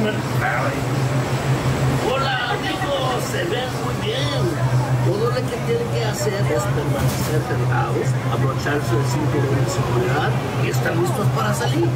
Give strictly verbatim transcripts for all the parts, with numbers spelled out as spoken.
Monument Valley. Hola, amigos, se ven muy bien. Todo lo que tienen que hacer es permanecer sentados, abrocharse el cinturón de seguridad y estar listos para salir.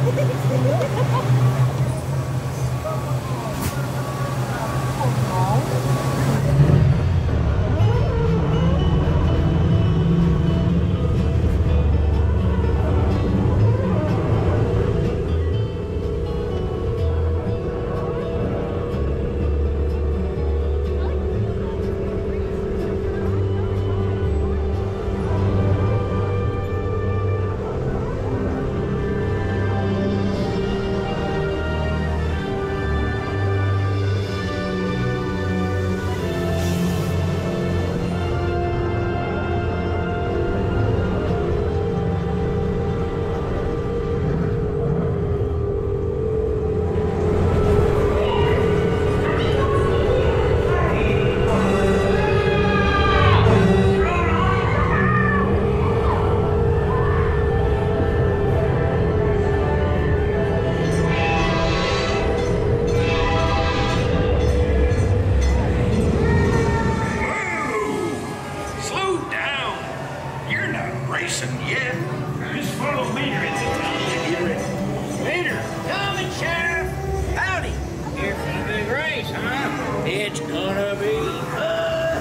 It's gonna be fun.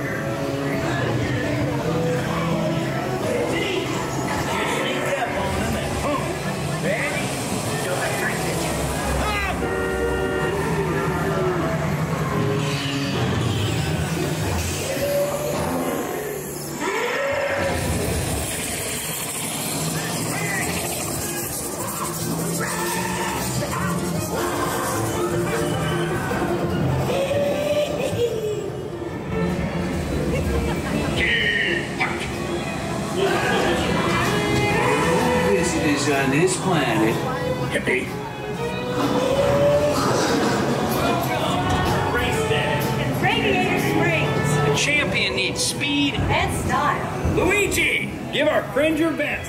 Just sneak up on them and boom. Ready? Don't let drink at you. On this planet. Yippee. Race day. Radiator Springs. The champion needs speed And style. Luigi, give our friend your best.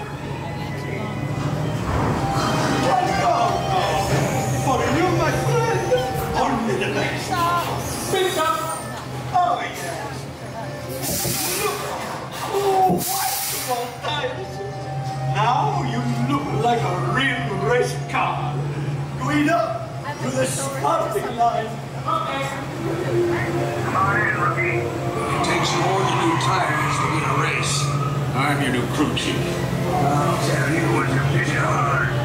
For you, my friend, only the best. Pick up. Oh, yes. Look. Oh, wonderful tires. Now you look like a real race car. Going up to the starting line. Come on in, rookie. It takes more than new tires to win a race. I'm your new crew chief. I'll tell you what you're pitching hard.